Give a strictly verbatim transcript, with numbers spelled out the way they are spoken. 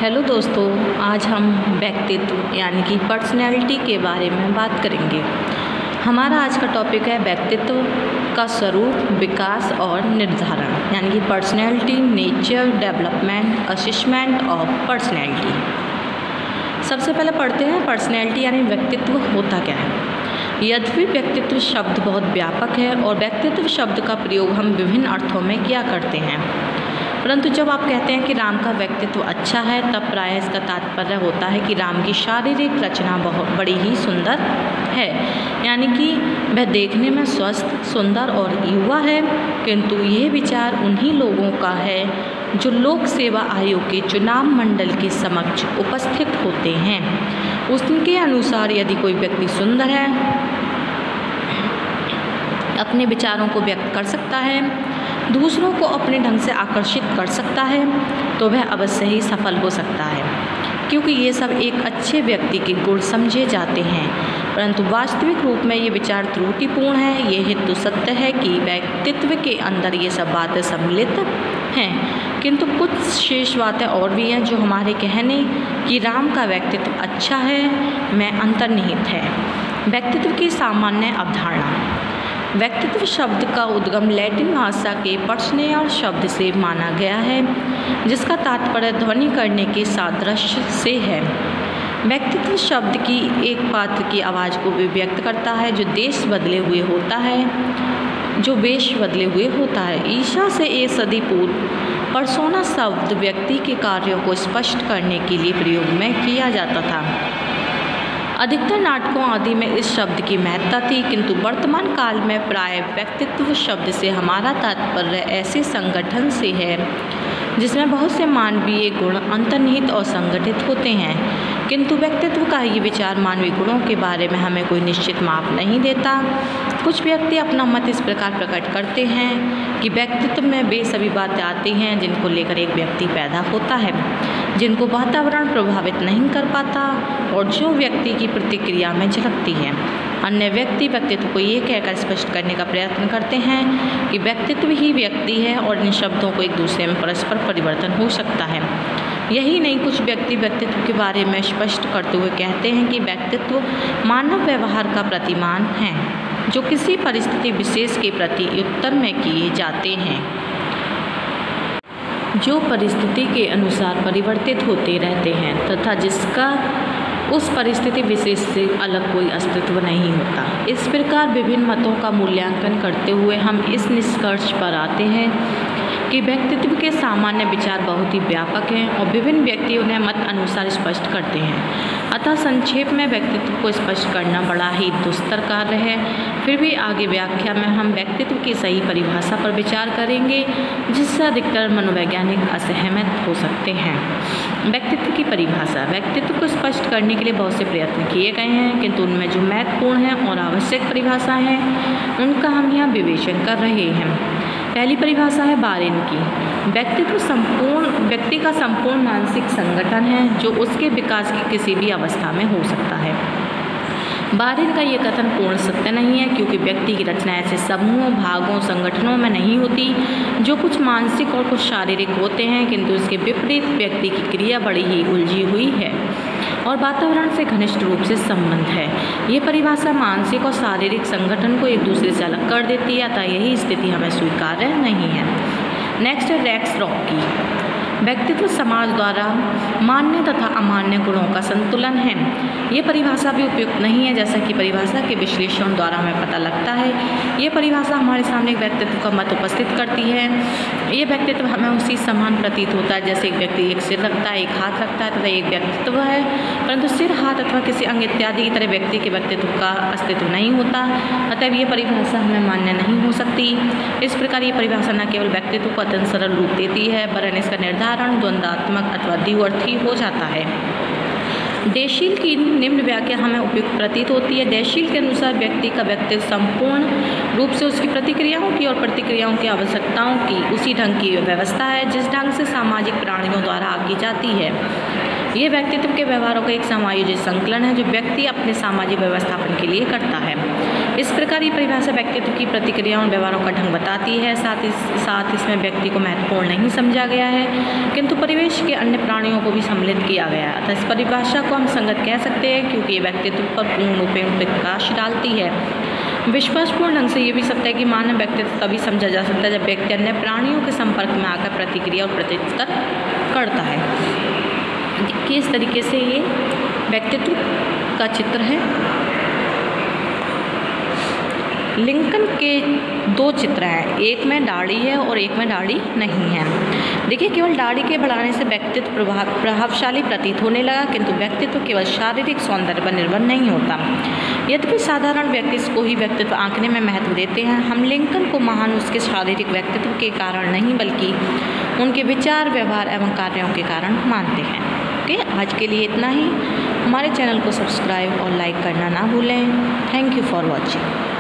Hello दोस्तों, आज हम व्यक्तित्व यानी कि पर्सनैलिटी के बारे में बात करेंगे। हमारा आज का टॉपिक है व्यक्तित्व का स्वरूप, विकास और निर्धारण, यानी कि personality, nature, development, assessment of personality. सबसे पहले पढ़ते हैं पर्सनैलिटी यानी व्यक्तित्व होता क्या है। यद्यपि व्यक्तित्व शब्द बहुत व्यापक है और व्यक्तित्व शब्द का प्रयोग हम विभिन्न अर्थों में किया करते हैं, परंतु जब आप कहते हैं कि राम का व्यक्तित्व अच्छा है, तब प्रायः इसका तात्पर्य होता है कि राम की शारीरिक रचना बहुत बड़ी ही सुंदर है, यानी कि वह देखने में स्वस्थ, सुंदर और युवा है। किंतु यह विचार उन्हीं लोगों का है जो लोक सेवा आयोग के चुनाव मंडल के समक्ष उपस्थित होते हैं। उसके अनुसार यदि कोई व्यक्ति सुंदर है, अपने विचारों को व्यक्त कर सकता है, दूसरों को अपने ढंग से आकर्षित कर सकता है, तो वह अवश्य ही सफल हो सकता है, क्योंकि ये सब एक अच्छे व्यक्ति के गुण समझे जाते हैं। परंतु वास्तविक रूप में ये विचार त्रुटिपूर्ण है। ये हेतु सत्य है कि व्यक्तित्व के अंदर ये सब बातें सम्मिलित हैं, किंतु कुछ शेष बातें और भी हैं जो हमारे कहने कि राम का व्यक्तित्व अच्छा है में अंतर्निहित है। व्यक्तित्व की सामान्य अवधारणा। व्यक्तित्व शब्द का उद्गम लैटिन भाषा के पर्सनेयर शब्द से माना गया है, जिसका तात्पर्य ध्वनि करने के सादृश्य से है। व्यक्तित्व शब्द की एक पात्र की आवाज़ को भी व्यक्त करता है जो देश बदले हुए होता है जो वेश बदले हुए होता है। ईसा से एक सदी पूर्व पर्सोना शब्द व्यक्ति के कार्यों को स्पष्ट करने के लिए प्रयोग में किया जाता था। अधिकतर नाटकों आदि में इस शब्द की महत्ता थी, किंतु वर्तमान काल में प्राय व्यक्तित्व शब्द से हमारा तात्पर्य ऐसे संगठन से है जिसमें बहुत से मानवीय गुण अंतर्निहित और संगठित होते हैं। किंतु व्यक्तित्व का ये विचार मानवीय गुणों के बारे में हमें कोई निश्चित माप नहीं देता। कुछ व्यक्ति अपना मत इस प्रकार प्रकट करते हैं कि व्यक्तित्व में वे सभी बातें आती हैं जिनको लेकर एक व्यक्ति पैदा होता है, जिनको वातावरण प्रभावित नहीं कर पाता और जो व्यक्ति की प्रतिक्रिया में झलकती है। अन्य व्यक्ति व्यक्तित्व को ये कहकर स्पष्ट करने का प्रयत्न करते हैं कि व्यक्तित्व ही व्यक्ति है और इन शब्दों को एक दूसरे में परस्पर परिवर्तन हो सकता है। यही नहीं, कुछ व्यक्ति व्यक्तित्व के बारे में स्पष्ट करते हुए कहते हैं कि व्यक्तित्व मानव व्यवहार का प्रतिमान है जो किसी परिस्थिति विशेष के प्रति उत्तर में किए जाते हैं, जो परिस्थिति के अनुसार परिवर्तित होते रहते हैं तथा जिसका उस परिस्थिति विशेष से अलग कोई अस्तित्व नहीं होता। इस प्रकार विभिन्न मतों का मूल्यांकन करते हुए हम इस निष्कर्ष पर आते हैं कि व्यक्तित्व के सामान्य विचार बहुत ही व्यापक हैं और विभिन्न व्यक्ति उन्हें मत अनुसार स्पष्ट करते हैं। अतः संक्षेप में व्यक्तित्व को स्पष्ट करना बड़ा ही दुस्तर कार्य है। फिर भी आगे व्याख्या में हम व्यक्तित्व की सही परिभाषा पर विचार करेंगे, जिससे अधिकतर मनोवैज्ञानिक असहमत हो सकते हैं। व्यक्तित्व की परिभाषा। व्यक्तित्व को स्पष्ट करने के लिए बहुत से प्रयत्न किए गए हैं, किंतु उनमें जो महत्वपूर्ण हैं और आवश्यक परिभाषा हैं उनका हम यहाँ विवेचन कर रहे हैं। पहली परिभाषा है बारेन की। व्यक्तित्व संपूर्ण व्यक्ति का संपूर्ण मानसिक संगठन है जो उसके विकास की किसी भी अवस्था में हो सकता है। बारेन का ये कथन पूर्ण सत्य नहीं है, क्योंकि व्यक्ति की रचना ऐसे समूहों, भागों, संगठनों में नहीं होती जो कुछ मानसिक और कुछ शारीरिक होते हैं, किंतु इसके विपरीत व्यक्ति की क्रिया बड़ी ही उलझी हुई है और वातावरण से घनिष्ठ रूप से संबंध है। ये परिभाषा मानसिक और शारीरिक संगठन को एक दूसरे से अलग कर देती है, अतः यही स्थिति हमें स्वीकार्य नहीं है। नेक्स्ट है रेक्स रॉक की। व्यक्तित्व समाज द्वारा मान्य तथा अमान्य गुणों का संतुलन है। ये परिभाषा भी उपयुक्त नहीं है, जैसा कि परिभाषा के विश्लेषण द्वारा हमें पता लगता है। ये परिभाषा हमारे सामने एक व्यक्तित्व का मत उपस्थित करती है। ये व्यक्तित्व हमें उसी समान प्रतीत होता है जैसे एक व्यक्ति एक सिर रखता है, एक हाथ रखता है तथा एक व्यक्तित्व है, परंतु सिर, हाथ अथवा किसी अंग इत्यादि की तरह व्यक्ति के व्यक्तित्व का अस्तित्व नहीं होता। अतः ये परिभाषा हमें मान्य नहीं हो सकती। इस प्रकार ये परिभाषा न केवल व्यक्तित्व को अत्यंत सरल रूप देती है, वरन इसका निर्धारण द्वंद्वात्मक अथवा द्विअर्थी हो जाता है। देशील की निम्न व्याख्या हमें उपयुक्त प्रतीत होती है। देशील के अनुसार व्यक्ति का व्यक्तित्व संपूर्ण रूप से उसकी प्रतिक्रियाओं की और प्रतिक्रियाओं की आवश्यकताओं की उसी ढंग की व्यवस्था है जिस ढंग से सामाजिक प्राणियों द्वारा आकी जाती है। ये व्यक्तित्व के व्यवहारों का एक समायोजित संकलन है जो व्यक्ति अपने सामाजिक व्यवस्थापन के लिए करता है। इस प्रकार ये परिभाषा व्यक्तित्व की प्रतिक्रियाओं और व्यवहारों का ढंग बताती है। साथ ही साथ इसमें व्यक्ति को महत्वपूर्ण नहीं समझा गया है, किंतु परिवेश के अन्य प्राणियों को भी सम्मिलित किया गया है। अतः इस परिभाषा को हम संगत कह सकते हैं, क्योंकि ये व्यक्तित्व पर पूर्ण रूप में प्रकाश डालती है। विश्वासपूर्ण ढंग से ये भी सत्य है कि मानव व्यक्तित्व तभी समझा जा सकता है जब व्यक्ति अन्य प्राणियों के संपर्क में आकर प्रतिक्रिया और प्रत्युत्तर करता है। किस तरीके से ये व्यक्तित्व का चित्र है। लिंकन के दो चित्र हैं, एक में दाढ़ी है और एक में दाढ़ी नहीं है। देखिए, केवल दाढ़ी के बढ़ाने से व्यक्तित्व प्रभाव प्रभावशाली प्रतीत होने लगा, किंतु व्यक्तित्व केवल शारीरिक सौंदर्य पर निर्भर नहीं होता। यद्यपि साधारण व्यक्ति को ही व्यक्तित्व आंकने में महत्व देते हैं, हम लिंकन को महान उसके शारीरिक व्यक्तित्व के कारण नहीं, बल्कि उनके विचार, व्यवहार एवं कार्यों के कारण मानते हैं। ओके, आज के लिए इतना ही। हमारे चैनल को सब्सक्राइब और लाइक करना ना भूलें। Thank you for watching.